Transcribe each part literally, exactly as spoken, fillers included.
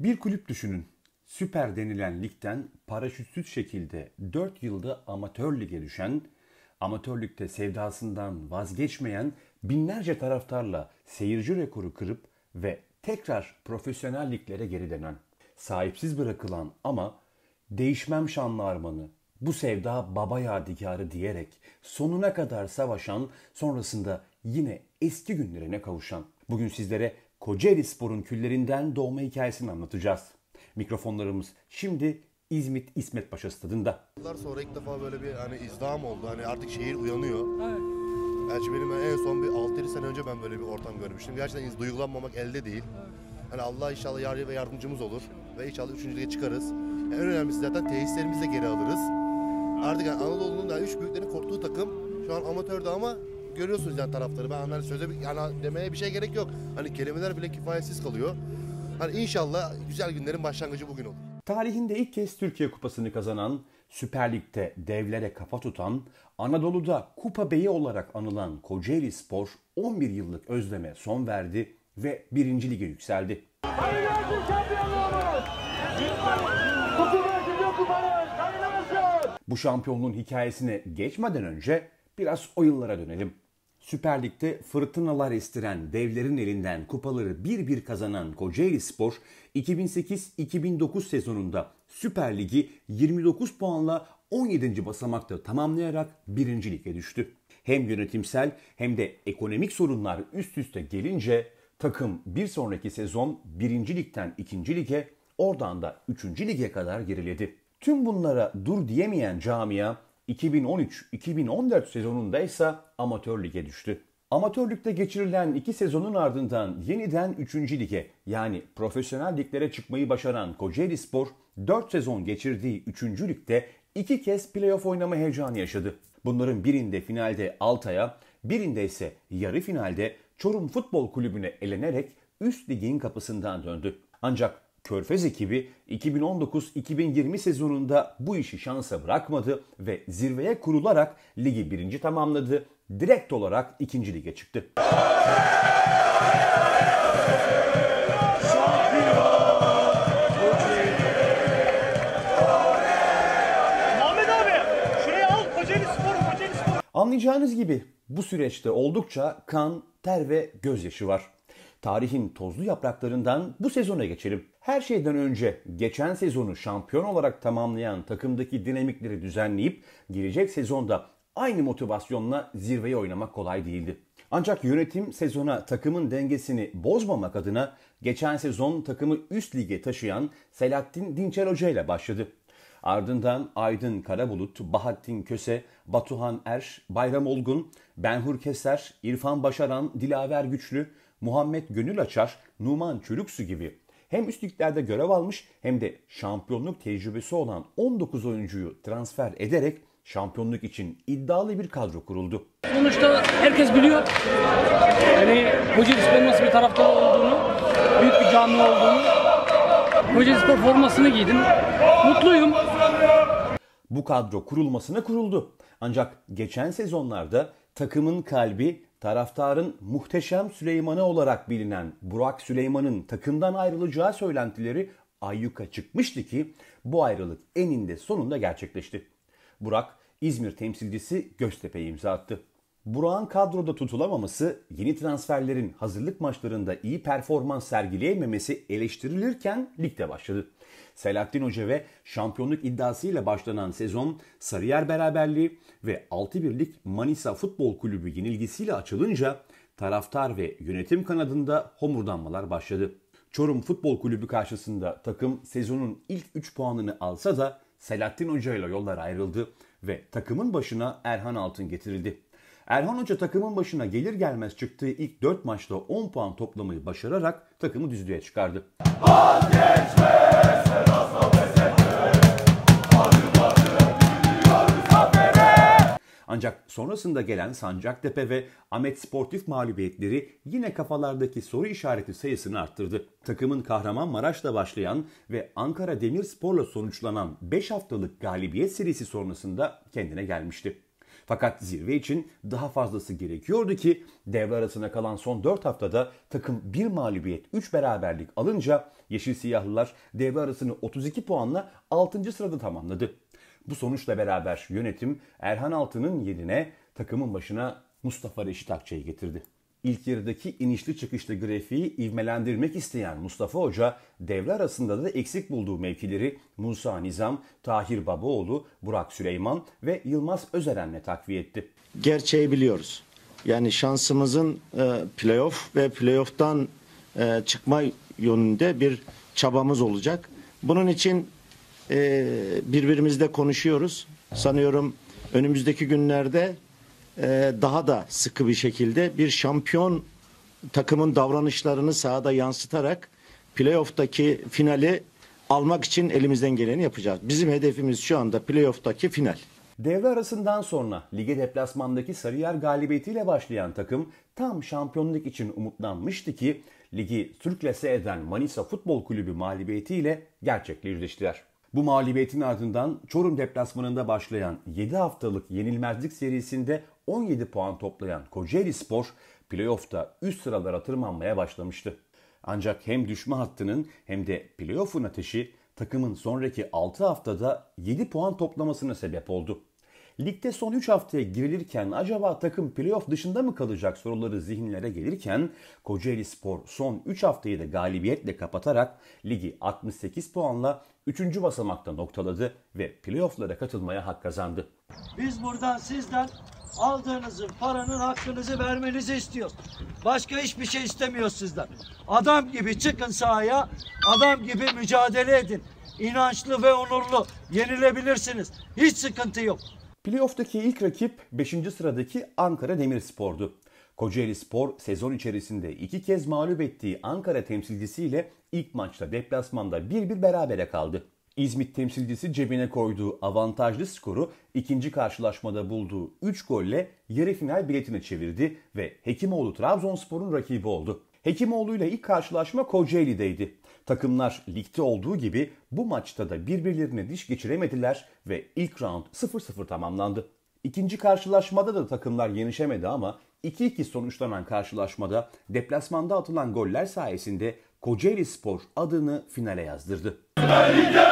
Bir kulüp düşünün. Süper denilen ligden paraşütsüz şekilde dört yılda amatör lige düşen, amatör ligde sevdasından vazgeçmeyen binlerce taraftarla seyirci rekoru kırıp ve tekrar profesyonel liglere geri dönen, sahipsiz bırakılan ama değişmem şanlı armanı, bu sevda baba yadigarı diyerek sonuna kadar savaşan, sonrasında yine eski günlerine kavuşan. Bugün sizlere Kocaelispor'un küllerinden doğma hikayesini anlatacağız. Mikrofonlarımız şimdi İzmit İsmet Paşa Stadı'nda. Yıllar sonra ilk defa böyle bir hani izdiham oldu. Hani artık şehir uyanıyor. Evet. Gerçi benim en son bir altı yedi sene önce ben böyle bir ortam görmüştüm. Gerçekten duygulanmamak elde değil. Evet. Hani Allah inşallah yar ve yardımcımız olur. Ve inşallah üçüncü lige çıkarız. En önemlisi zaten tesislerimizi de geri alırız. Artık yani Anadolu'nun da üç büyüklerin korktuğu takım şu an amatörde ama görüyorsunuz yani taraftarı. Ben hani söze yani demeye bir şey gerek yok. Hani kelimeler bile kifayetsiz kalıyor. Hani inşallah güzel günlerin başlangıcı bugün olur. Tarihinde ilk kez Türkiye Kupası'nı kazanan, Süper Lig'de devlere kafa tutan, Anadolu'da Kupa Beyi olarak anılan Kocaelispor on bir yıllık özleme son verdi ve birinci lige yükseldi. Bu şampiyonluğun hikayesine geçmeden önce biraz o yıllara dönelim. Süper Lig'de fırtınalar estiren devlerin elinden kupaları bir bir kazanan Kocaelispor iki bin sekiz iki bin dokuz sezonunda Süper Lig'i yirmi dokuz puanla on yedinci basamakta tamamlayarak birinci lige düştü. Hem yönetimsel hem de ekonomik sorunlar üst üste gelince takım bir sonraki sezon birinci ligden ikinci lige, oradan da üçüncü lige kadar geriledi. Tüm bunlara dur diyemeyen camia iki bin on üç iki bin on dört sezonunda ise amatör lige düştü. Amatörlükte geçirilen iki sezonun ardından yeniden üçüncü lige yani profesyonel liglere çıkmayı başaran Kocaelispor dört sezon geçirdiği üçüncü ligde iki kez playoff oynama heyecanı yaşadı. Bunların birinde finalde Altay'a, birinde ise yarı finalde Çorum Futbol Kulübü'ne elenerek üst ligin kapısından döndü. Ancak Körfez ekibi iki bin on dokuz iki bin yirmi sezonunda bu işi şansa bırakmadı ve zirveye kurularak ligi birinci tamamladı. Direkt olarak ikinci lige çıktı. Muhammed abi şuraya al Kocaelispor, Kocaelispor. Anlayacağınız gibi bu süreçte oldukça kan, ter ve gözyaşı var. Tarihin tozlu yapraklarından bu sezona geçelim. Her şeyden önce geçen sezonu şampiyon olarak tamamlayan takımdaki dinamikleri düzenleyip gelecek sezonda aynı motivasyonla zirveye oynamak kolay değildi. Ancak yönetim sezona takımın dengesini bozmamak adına geçen sezon takımı üst lige taşıyan Selahattin Dinçer Hoca ile başladı. Ardından Aydın Karabulut, Bahattin Köse, Batuhan Er, Bayram Olgun, Benhur Keser, İrfan Başaran, Dilaver Güçlü, Muhammed Gönül Açar, Numan Çürüksu gibi hem üst liglerde görev almış hem de şampiyonluk tecrübesi olan on dokuz oyuncuyu transfer ederek şampiyonluk için iddialı bir kadro kuruldu. Sonuçta herkes biliyor. Yani Kocaelispor nasıl bir taraftar olduğunu, büyük bir cami olduğunu. Kocaelispor formasını giydim. Mutluyum. Bu kadro kurulmasına kuruldu. Ancak geçen sezonlarda takımın kalbi, taraftarın muhteşem Süleyman'ı olarak bilinen Burak Süleyman'ın takımdan ayrılacağı söylentileri ayyuka çıkmıştı ki bu ayrılık eninde sonunda gerçekleşti. Burak, İzmir temsilcisi Göztepe'ye imza attı. Burak'ın kadroda tutulamaması, yeni transferlerin hazırlık maçlarında iyi performans sergileyememesi eleştirilirken ligde başladı. Selahattin Hoca ve şampiyonluk iddiasıyla başlanan sezon Sarıyer beraberliği ve altı birlik Manisa Futbol Kulübü yenilgisiyle açılınca taraftar ve yönetim kanadında homurdanmalar başladı. Çorum Futbol Kulübü karşısında takım sezonun ilk üç puanını alsa da Selahattin Hoca ile yollar ayrıldı ve takımın başına Erhan Altın getirildi. Erhan Hoca takımın başına gelir gelmez çıktığı ilk dört maçta on puan toplamayı başararak takımı düzlüğe çıkardı. Ancak sonrasında gelen Sancaktepe ve Ahmet Sportif mağlubiyetleri yine kafalardaki soru işareti sayısını arttırdı. Takımın Kahramanmaraş'la başlayan ve Ankara Demirspor'la sonuçlanan beş haftalık galibiyet serisi sonrasında kendine gelmişti. Fakat zirve için daha fazlası gerekiyordu ki devre arasına kalan son dört haftada takım bir mağlubiyet üç beraberlik alınca Yeşil Siyahlılar devre arasını otuz iki puanla altıncı sırada tamamladı. Bu sonuçla beraber yönetim Erhan Altun'un yerine takımın başına Mustafa Reşit Akçay'ı getirdi. İlk yarıdaki inişli çıkışlı grafiği ivmelendirmek isteyen Mustafa Hoca devre arasında da eksik bulduğu mevkileri Musa Nizam, Tahir Babaoğlu, Burak Süleyman ve Yılmaz Özeren'le takviye etti. Gerçeği biliyoruz. Yani şansımızın e, playoff ve playoff'tan e, çıkma yönünde bir çabamız olacak. Bunun için e, birbirimizle konuşuyoruz. Sanıyorum önümüzdeki günlerde daha da sıkı bir şekilde bir şampiyon takımın davranışlarını sahada yansıtarak playoff'taki finali almak için elimizden geleni yapacağız. Bizim hedefimiz şu anda playoff'taki final. Devre arasından sonra lige deplasmandaki Sarıyer galibiyetiyle başlayan takım tam şampiyonluk için umutlanmıştı ki ligi sürklase eden Manisa Futbol Kulübü mağlubiyetiyle gerçekle yüzleştiler. Bu mağlubiyetin ardından Çorum deplasmanında başlayan yedi haftalık yenilmezlik serisinde on yedi puan toplayan Kocaelispor playoff'ta üst sıralara tırmanmaya başlamıştı. Ancak hem düşme hattının hem de playoff'un ateşi takımın sonraki altı haftada yedi puan toplamasına sebep oldu. Ligde son üç haftaya girilirken acaba takım playoff dışında mı kalacak soruları zihinlere gelirken Kocaelispor son üç haftayı da galibiyetle kapatarak ligi altmış sekiz puanla üçüncü basamakta noktaladı ve playoff'lara katılmaya hak kazandı. Biz buradan sizden aldığınızın paranın hakkınızı vermenizi istiyoruz. Başka hiçbir şey istemiyoruz sizden. Adam gibi çıkın sahaya, adam gibi mücadele edin. İnançlı ve onurlu, yenilebilirsiniz. Hiç sıkıntı yok. Playoff'taki ilk rakip beşinci sıradaki Ankara Demirspor'du. Kocaelispor sezon içerisinde iki kez mağlup ettiği Ankara temsilcisiyle ilk maçta deplasmanda bir bir berabere kaldı. İzmit temsilcisi cebine koyduğu avantajlı skoru ikinci karşılaşmada bulduğu üç golle yarı final biletine çevirdi ve Hekimoğlu Trabzonspor'un rakibi oldu. Hekimoğlu ile ilk karşılaşma Kocaeli'deydi. Takımlar ligde olduğu gibi bu maçta da birbirlerine diş geçiremediler ve ilk round sıfır sıfır tamamlandı. İkinci karşılaşmada da takımlar yenişemedi ama iki iki sonuçlanan karşılaşmada deplasmanda atılan goller sayesinde Kocaelispor adını finale yazdırdı. Süper Lig'de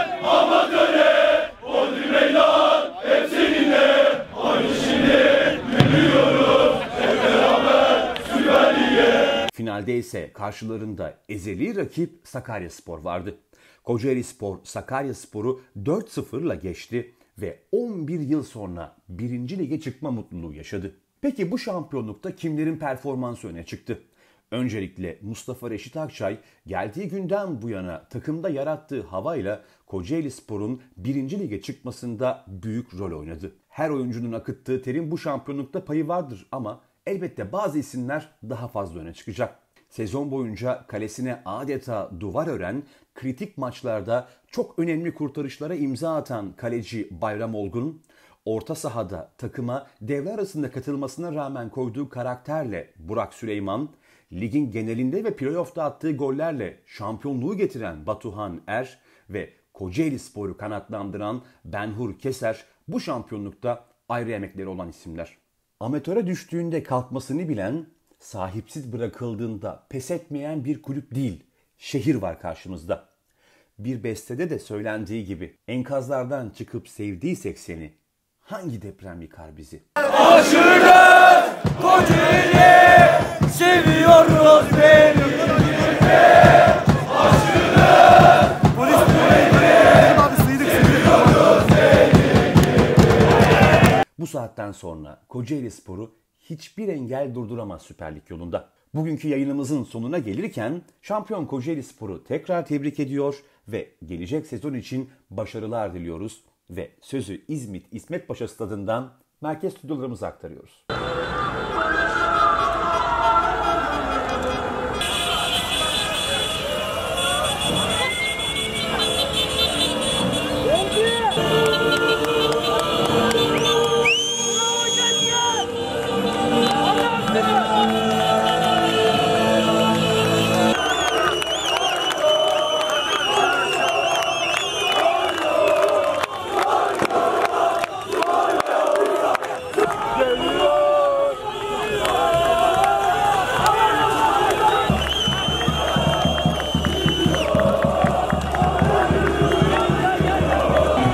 amatöre, Bodrum Meydan hep seninle, aynı şimdi gülüyoruz hep beraber Süper Lig'e. Finalde ise karşılarında ezeli rakip Sakaryaspor vardı. Kocaelispor Sakaryaspor'u dört sıfırla geçti ve on bir yıl sonra birinci lige çıkma mutluluğu yaşadı. Peki bu şampiyonlukta kimlerin performansı öne çıktı? Öncelikle Mustafa Reşit Akçay geldiği günden bu yana takımda yarattığı havayla Kocaelispor'un birinci lige çıkmasında büyük rol oynadı. Her oyuncunun akıttığı terin bu şampiyonlukta payı vardır ama elbette bazı isimler daha fazla öne çıkacak. Sezon boyunca kalesine adeta duvar ören, kritik maçlarda çok önemli kurtarışlara imza atan kaleci Bayram Olgun, orta sahada takıma devre arasında katılmasına rağmen koyduğu karakterle Burak Süleyman, ligin genelinde ve playoff'ta attığı gollerle şampiyonluğu getiren Batuhan Er ve Kocaelispor'u kanatlandıran Benhur Keser bu şampiyonlukta ayrı emekleri olan isimler. Amatöre düştüğünde kalkmasını bilen, sahipsiz bırakıldığında pes etmeyen bir kulüp değil, şehir var karşımızda. Bir bestede de söylendiği gibi enkazlardan çıkıp sevdiysek seni, hangi deprem yıkar bizi? Aşırı Kocaeli seviyoruz beni. Aşırı polis Bu saatten sonra Kocaelispor'u hiçbir engel durduramaz Süper Lig yolunda. Bugünkü yayınımızın sonuna gelirken şampiyon Kocaelispor'u tekrar tebrik ediyor ve gelecek sezon için başarılar diliyoruz ve sözü İzmit İsmet Paşa Stadı'ndan merkez stüdyolarımıza aktarıyoruz.